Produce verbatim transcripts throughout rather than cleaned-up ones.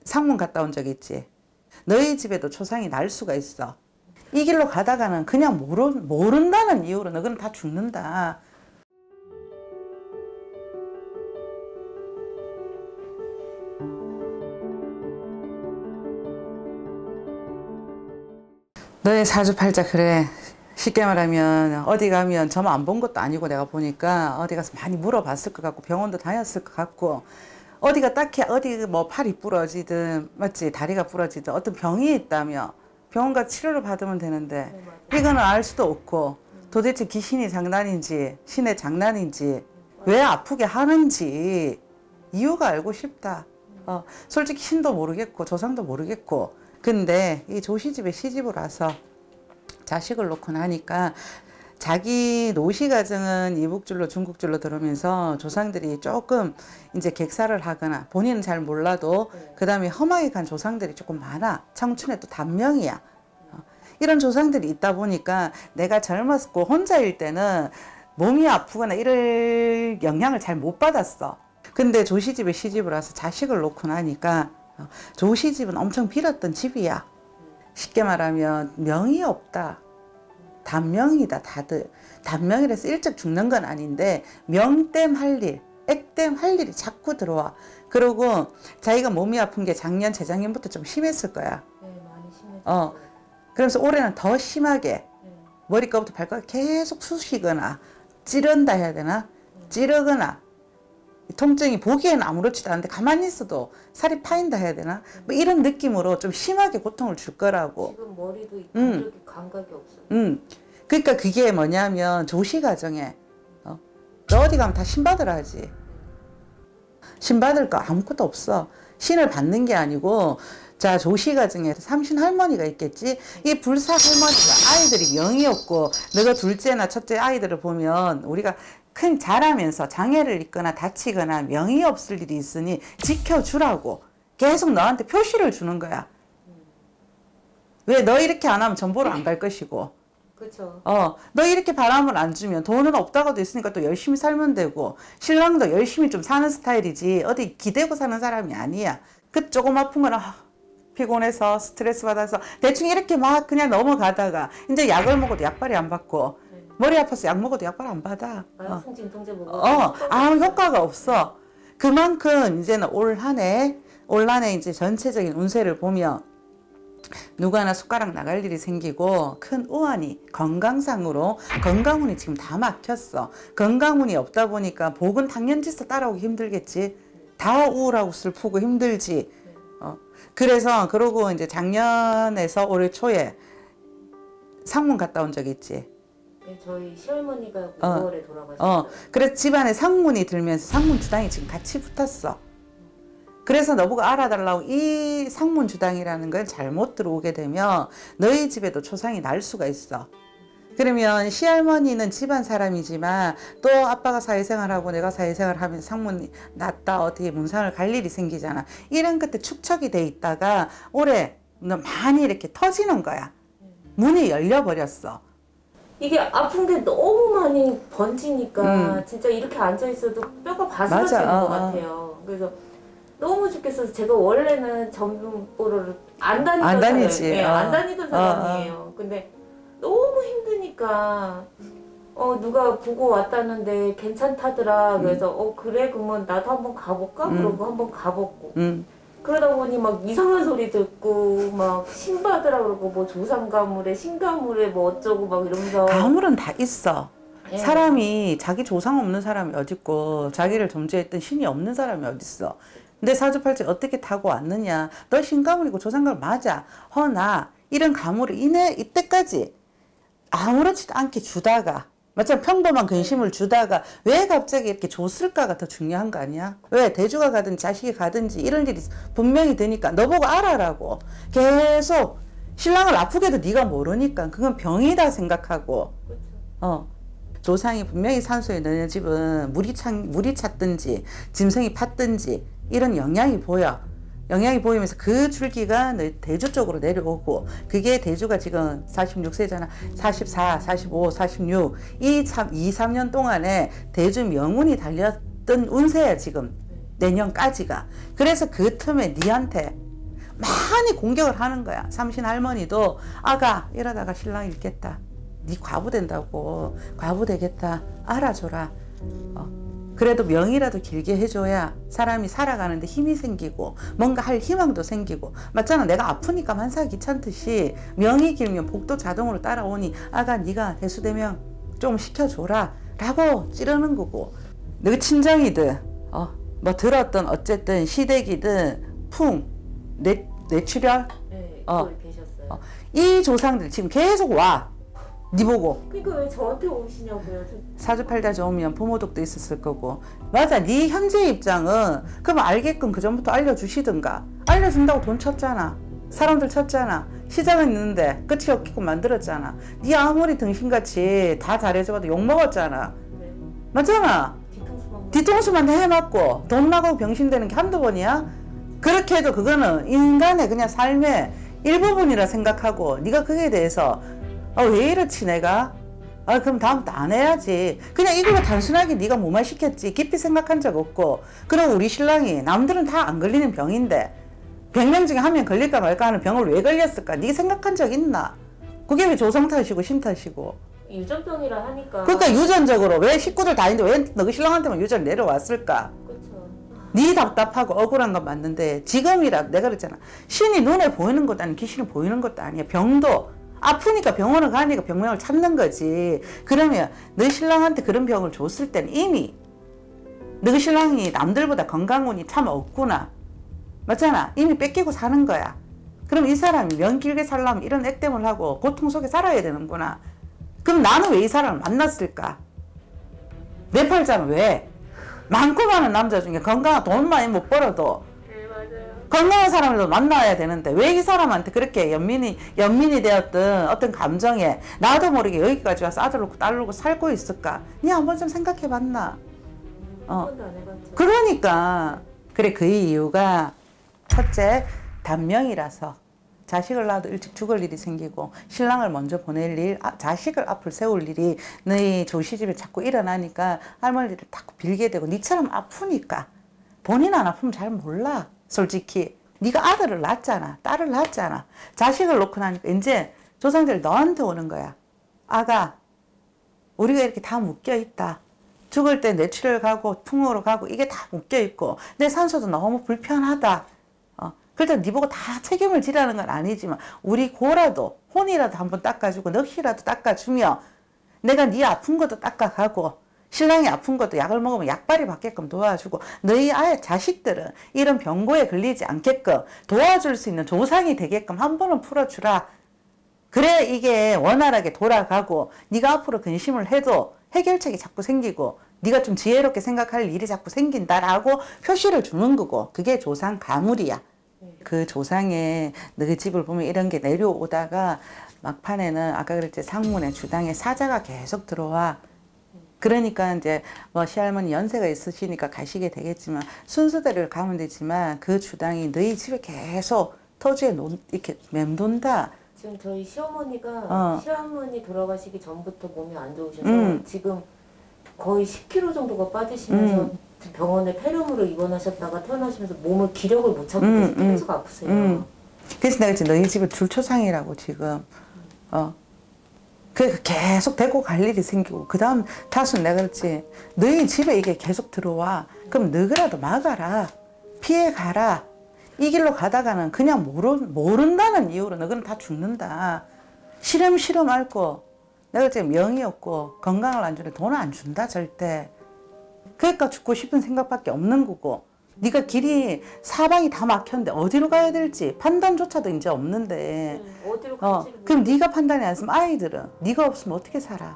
상문 갔다 온 적 있지? 너희 집에도 초상이 날 수가 있어. 이 길로 가다가는 그냥 모르, 모른다는 이유로 너희는 다 죽는다. 너의 사주팔자 그래. 쉽게 말하면 어디 가면 저만 안 본 것도 아니고 내가 보니까 어디 가서 많이 물어봤을 것 같고 병원도 다녔을 것 같고 어디가 딱히 어디 뭐 팔이 부러지든 맞지 다리가 부러지든 어떤 병이 있다며 병원 가서 치료를 받으면 되는데 네, 이거는 알 수도 없고 도대체 귀신이 장난인지 신의 장난인지 왜 아프게 하는지 이유가 알고 싶다. 어, 솔직히 신도 모르겠고 조상도 모르겠고 근데 이 조시집에 시집을 와서 자식을 놓고 나니까 자기 노시 가정은 이북줄로 중국줄로 들어오면서 조상들이 조금 이제 객사를 하거나 본인은 잘 몰라도 그 다음에 험하게 간 조상들이 조금 많아. 청춘에 또 단명이야. 어. 이런 조상들이 있다 보니까 내가 젊었고 혼자일 때는 몸이 아프거나 이럴 영향을 잘 못 받았어. 근데 조시집에 시집을 와서 자식을 놓고 나니까 어. 조시집은 엄청 빌었던 집이야. 쉽게 말하면 명이 없다. 단명이다 다들. 단명이라서 일찍 죽는 건 아닌데 명땜 할 일, 액땜 할 일이 자꾸 들어와. 그리고 자기가 몸이 아픈 게 작년, 재작년부터 좀 심했을 거야. 네, 많이 심했어요. 어, 그러면서 올해는 더 심하게 네. 머리끝부터 발끝 계속 쑤시거나 찌른다 해야 되나? 네. 찌르거나 통증이 보기에는 아무렇지도 않은데 가만히 있어도 살이 파인다 해야 되나? 뭐 이런 느낌으로 좀 심하게 고통을 줄 거라고. 지금 머리도 음. 이렇게 감각이 없어요. 음. 그러니까 그게 뭐냐면 조시 가정에 어? 너 어디 가면 다 신 받으라 하지. 신 받을 거 아무것도 없어. 신을 받는 게 아니고 자 조시 가정에 삼신 할머니가 있겠지. 이 불사 할머니가 아이들이 명이 없고 너가 둘째나 첫째 아이들을 보면 우리가 큰 자라면서 장애를 입거나 다치거나 명이 없을 일이 있으니 지켜주라고 계속 너한테 표시를 주는 거야. 왜 너 이렇게 안 하면 전보로 안 갈 것이고 그렇죠. 어, 너 이렇게 바람을 안 주면 돈은 없다고도 있으니까 또 열심히 살면 되고 신랑도 열심히 좀 사는 스타일이지 어디 기대고 사는 사람이 아니야. 그 조금 아픈 거는 아, 피곤해서 스트레스 받아서 대충 이렇게 막 그냥 넘어가다가 이제 약을 먹어도 약발이 안 받고 네. 머리 아파서 약 먹어도 약발 안 받아. 마약성 진통제 먹어도 어, 아무 효과가 없어. 그만큼 이제는 올 한 해 올 한 해 이제 전체적인 운세를 보면 누구나 숟가락 나갈 일이 생기고 큰 우환이 건강상으로 건강운이 지금 다 막혔어. 건강운이 없다 보니까 복은 당연지서 따라오기 힘들겠지. 다 우울하고 슬프고 힘들지. 어. 그래서 그러고 이제 작년에서 올해 초에 상문 갔다 온 적 있지. 네, 저희 시어머니가 어. 구월에 돌아가셨어요. 어. 그래서 집안에 상문이 들면서 상문 주당이 지금 같이 붙었어. 그래서 너보고 알아달라고 이 상문 주당이라는 걸 잘못 들어오게 되면 너희 집에도 초상이 날 수가 있어. 그러면 시할머니는 집안 사람이지만 또 아빠가 사회생활하고 내가 사회생활하면서 상문이 났다 어떻게 문상을 갈 일이 생기잖아. 이런 것들 축척이 돼 있다가 올해 많이 이렇게 터지는 거야. 문이 열려버렸어. 이게 아픈 게 너무 많이 번지니까 음. 진짜 이렇게 앉아있어도 뼈가 바스라지는 것 어, 같아요. 그래서 너무 죽겠어서 제가 원래는 전문보를 안 다니던 안 다니지. 사람, 네, 어. 안 다니던 사람이에요. 어, 어. 근데 너무 힘드니까 어 누가 보고 왔다는데 괜찮다더라. 음. 그래서 어 그래 그러면 나도 한번 가볼까? 음. 그러고 한번 가봤고 음. 그러다 보니 막 이상한 소리 듣고 막 신받으라 그러고 뭐 조상가물에 신가물에 뭐 어쩌고 막 이러면서 가물은 다 있어. 예. 사람이 자기 조상 없는 사람이 어딨고 자기를 존재했던 신이 없는 사람이 어딨어. 근데 사주팔자 어떻게 타고 왔느냐. 너 신가물이고 조상가물 맞아. 허나 이런 가물을 이내 이때까지 아무렇지도 않게 주다가 마찬 평범한 근심을 주다가 왜 갑자기 이렇게 줬을까가 더 중요한 거 아니야? 왜 대주가 가든지 자식이 가든지 이런 일이 분명히 되니까 너보고 알아라고. 계속 신랑을 아프게 해도 네가 모르니까 그건 병이다 생각하고. 어. 조상이 분명히 산소에 너네 집은 물이 차, 물이 찼든지 짐승이 팠든지 이런 영향이 보여. 영향이 보이면서 그 줄기가 대주 쪽으로 내려오고 그게 대주가 지금 사십육 세잖아. 사십사, 사십오, 사십육 이 이, 삼 년 동안에 대주 명운이 달렸던 운세야 지금 내년까지가. 그래서 그 틈에 니한테 많이 공격을 하는 거야. 삼신 할머니도 아가 이러다가 신랑 잃겠다. 네 과부 된다고. 과부 되겠다. 알아줘라. 어. 그래도 명이라도 길게 해줘야 사람이 살아가는데 힘이 생기고 뭔가 할 희망도 생기고 맞잖아. 내가 아프니까 만사 귀찮듯이 명이 길면 복도 자동으로 따라오니 아가 네가 대수대명 좀 시켜줘라 라고 찌르는 거고 너 친정이든 어, 뭐 들었든 어쨌든 시댁이든 풍 뇌, 뇌출혈 네, 어, 계셨어요. 어, 이 조상들 지금 계속 와. 니 보고. 그러니까 왜 저한테 오시냐고요. 저... 사주팔자 좋으면 부모독도 있었을 거고. 맞아. 네 현재 입장은 그럼 알게끔 그 전부터 알려주시든가. 알려준다고 돈 쳤잖아. 사람들 쳤잖아. 시작은 있는데 끝이 없게끔 만들었잖아. 네 아무리 등신같이 다 잘해줘도 욕먹었잖아. 네. 맞잖아. 뒤통수만 뒤통수만 해맞고 돈 나가고 병신되는 게 한두 번이야? 그렇게 해도 그거는 인간의 그냥 삶의 일부분이라 생각하고 네가 그에 대해서 아, 왜 이렇지 내가? 아, 그럼 다음부터 안 해야지. 그냥 이걸로 단순하게 네가 뭐만 시켰지 깊이 생각한 적 없고. 그리고 우리 신랑이 남들은 다 안 걸리는 병인데 백 명 중에 한 명 걸릴까 말까 하는 병을 왜 걸렸을까? 네가 생각한 적 있나? 그게 왜 조상 탓이고 신 탓이고. 유전병이라 하니까. 그러니까 유전적으로 왜 식구들 다 있는데 왜 너희 신랑한테만 유전 내려왔을까? 그렇죠. 네 답답하고 억울한 건 맞는데 지금이라도 내가 그랬잖아. 신이 눈에 보이는 것도 아니고 귀신이 보이는 것도 아니야. 병도 아프니까 병원을 가니까 병명을 찾는 거지. 그러면 너희 신랑한테 그런 병을 줬을 때는 이미 너희 신랑이 남들보다 건강운이 참 없구나. 맞잖아. 이미 뺏기고 사는 거야. 그럼 이 사람이 명 길게 살려면 이런 액땜을 하고 고통 속에 살아야 되는구나. 그럼 나는 왜 이 사람을 만났을까? 내 팔자는 왜? 많고 많은 남자 중에 건강한 돈 많이 못 벌어도 네, 맞아요. 건강한 사람을 만나야 되는데 왜 이 사람한테 그렇게 연민이 연민이 되었던 어떤 감정에 나도 모르게 여기까지 와서 아들 놓고 딸 놓고 살고 있을까? 니 한번 좀 생각해 봤나? 한 어. 번도 안 해봤죠. 그러니까 그래 그 이유가 첫째 단명이라서 자식을 낳아도 일찍 죽을 일이 생기고 신랑을 먼저 보낼 일, 아, 자식을 앞을 세울 일이 너희 조시집에 자꾸 일어나니까 할머니를 자꾸 빌게 되고 니처럼 아프니까 본인 안 아프면 잘 몰라. 솔직히 네가 아들을 낳았잖아. 딸을 낳았잖아. 자식을 놓고 나니까 이제 조상들 너한테 오는 거야. 아가 우리가 이렇게 다 묶여있다. 죽을 때 뇌출혈 가고 풍으로 가고 이게 다 묶여있고 내 산소도 너무 불편하다. 어, 그래도 네 보고 다 책임을 지라는 건 아니지만 우리 고라도 혼이라도 한번 닦아주고 넋이라도 닦아주며 내가 네 아픈 것도 닦아가고 신랑이 아픈 것도 약을 먹으면 약발이 받게끔 도와주고 너희 아예 자식들은 이런 병고에 걸리지 않게끔 도와줄 수 있는 조상이 되게끔 한 번은 풀어주라. 그래 이게 원활하게 돌아가고 네가 앞으로 근심을 해도 해결책이 자꾸 생기고 네가 좀 지혜롭게 생각할 일이 자꾸 생긴다라고 표시를 주는 거고 그게 조상 가물이야. 그 조상의 너희 집을 보면 이런 게 내려오다가 막판에는 아까 그랬지 상문에 주당에 사자가 계속 들어와. 그러니까 이제 뭐 시할머니 연세가 있으시니까 가시게 되겠지만 순서대로 가면 되지만 그 주당이 너희 집에 계속 터주에 놓, 이렇게 맴돈다. 지금 저희 시어머니가 어. 시어머니 돌아가시기 전부터 몸이 안 좋으셔서 음. 지금 거의 십 킬로그램 정도가 빠지시면서 음. 병원에 폐렴으로 입원하셨다가 퇴원하시면서 몸을 기력을 못 찾고 음, 계속 계속 아프세요. 음. 그래서 내가 지금 너희 집은 줄초상이라고 지금 어. 그 계속 데리고 갈 일이 생기고 그 다음 다수는 내가 그랬지 너희 집에 이게 계속 들어와 그럼 너희라도 막아라 피해가라 이 길로 가다가는 그냥 모르, 모른다는 이유로 너희는 다 죽는다 시름시름 앓고 내가 지금 명이 없고 건강을 안 주는데 돈을 안 준다 절대 그러니까 죽고 싶은 생각밖에 없는 거고 네가 길이 사방이 다 막혔는데 어디로 가야 될지 판단조차도 이제 없는데 음, 어디로 어, 갈지 그럼 네가 판단이 안 쓰면 아이들은 네가 없으면 어떻게 살아?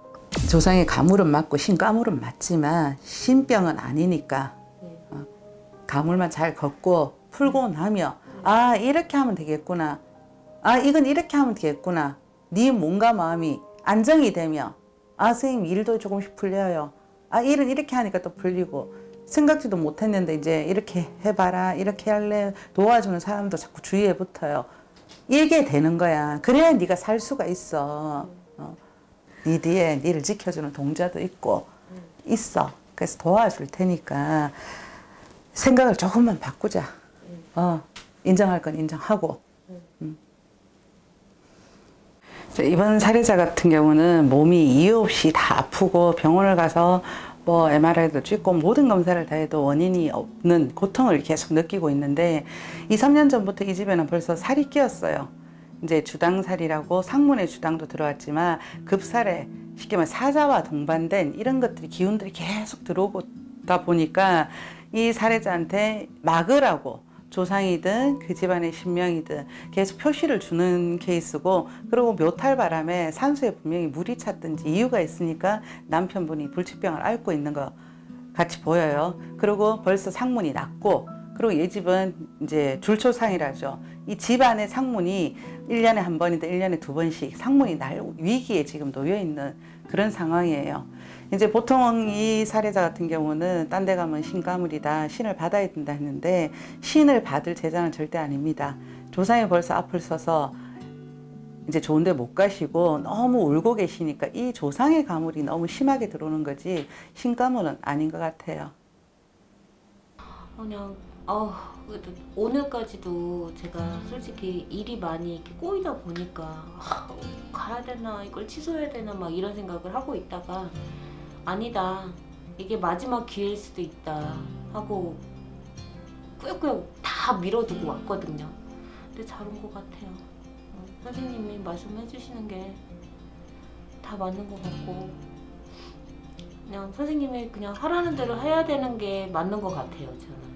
조상의 가물은 맞고 신가물은 맞지만 신병은 아니니까 네. 어, 가물만 잘 걷고 풀고 나면 아 이렇게 하면 되겠구나 아 이건 이렇게 하면 되겠구나 네 몸과 마음이 안정이 되면 아 선생님 일도 조금씩 풀려요 아 일은 이렇게 하니까 또 풀리고 생각지도 못했는데 이제 이렇게 해봐라 이렇게 할래 도와주는 사람도 자꾸 주위에 붙어요. 이게 되는 거야. 그래야 네가 살 수가 있어. 어. 네 뒤에 니를 지켜주는 동자도 있고 있어. 그래서 도와줄 테니까 생각을 조금만 바꾸자. 어. 인정할 건 인정하고. 음. 이번 사례자 같은 경우는 몸이 이유 없이 다 아프고 병원을 가서 뭐 엠알아이도 찍고 모든 검사를 다 해도 원인이 없는 고통을 계속 느끼고 있는데 이, 삼 년 전부터 이 집에는 벌써 살이 끼었어요. 이제 주당살이라고 상문에 주당도 들어왔지만 급살에 쉽게 말해 사자와 동반된 이런 것들이 기운들이 계속 들어오다 보니까 이 사례자한테 막으라고 조상이든 그 집안의 신명이든 계속 표시를 주는 케이스고, 그리고 묘탈 바람에 산소에 분명히 물이 찼든지 이유가 있으니까 남편분이 불치병을 앓고 있는 것 같이 보여요. 그리고 벌써 상문이 났고, 그리고 이 집은 이제 줄초상이라죠. 이 집안의 상문이 일 년에 한 번이든 일 년에 두 번씩 상문이 날 위기에 지금 놓여 있는 그런 상황이에요. 이제 보통 이 사례자 같은 경우는 딴 데 가면 신가물이다, 신을 받아야 된다 했는데 신을 받을 제자는 절대 아닙니다. 조상이 벌써 앞을 서서 이제 좋은 데 못 가시고 너무 울고 계시니까 이 조상의 가물이 너무 심하게 들어오는 거지 신가물은 아닌 것 같아요. 그냥 어, 오늘까지도 제가 솔직히 일이 많이 이렇게 꼬이다 보니까 아, 가야 되나 이걸 취소해야 되나 막 이런 생각을 하고 있다가 아니다, 이게 마지막 기회일 수도 있다 하고 꾸역꾸역 다 밀어두고 왔거든요. 근데 잘 온 것 같아요. 어, 선생님이 말씀해 주시는 게 다 맞는 것 같고 그냥 선생님이 그냥 하라는 대로 해야 되는 게 맞는 것 같아요, 저는.